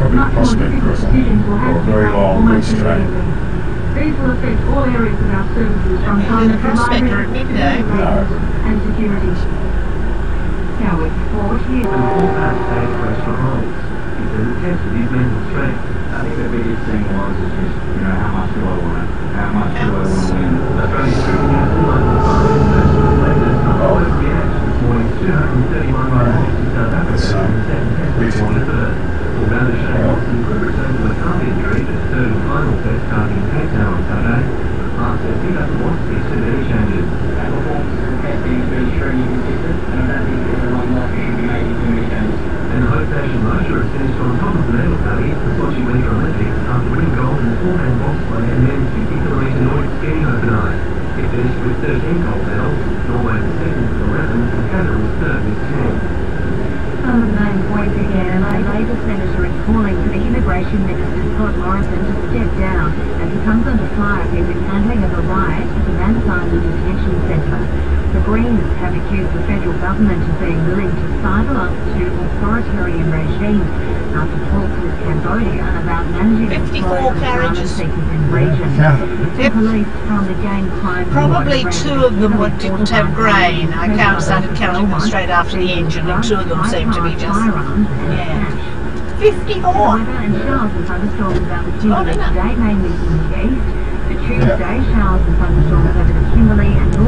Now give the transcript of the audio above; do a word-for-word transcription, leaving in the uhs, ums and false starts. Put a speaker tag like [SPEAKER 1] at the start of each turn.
[SPEAKER 1] probably a prospect for a, for a very long lease train.
[SPEAKER 2] These will affect all areas of our services from time to library and security. Now we're forward here.
[SPEAKER 3] And all that stage restaurant holds. He says it tested his mental strength.
[SPEAKER 4] I think the biggest thing was is just, you know, how much do I want it? How much do I want to win?
[SPEAKER 3] Australia's food council notified international players Norway's reaction this morning's two hundred thirty-one runs to South Africa in the second test match on the third. All-rounder Shane Watson could return to a calf injury for the third and final test starting in Cape Town on Saturday. But Clark says he doesn't want to see too many changes.
[SPEAKER 4] Our performance and testing is really extremely consistent, and I don't think there's a long life we should be making too many changes.
[SPEAKER 3] And the Hope Nation Motor has finished on top of the medal tally at the Sochi Winter Olympics after winning gold in the four-man bobsleigh and men's fifty kilometre Nordic skiing overnight. It finished with thirteen gold medals. Norway was second with eleven, and Canada was third with ten.
[SPEAKER 2] Some of the main points again, a Labour senator is calling for the immigration minister Scott Morrison to step down as he comes under fire for his handling of a riot at the Manus detention centre. The Greens have accused the federal government of being willing to sidle up to authoritarian regimes after talks with Cambodia about managing the flow of asylum seekers in the region. The police from the gang crime
[SPEAKER 5] Probably two of them were, didn't have grain. I count, started counting them straight after the engine, and two of them seemed to be just, yeah. fifty-four!
[SPEAKER 2] Weather and showers and thunderstorms about the Kimberley today, mainly from the east. For Tuesday, showers and thunderstorms over the Kimberley and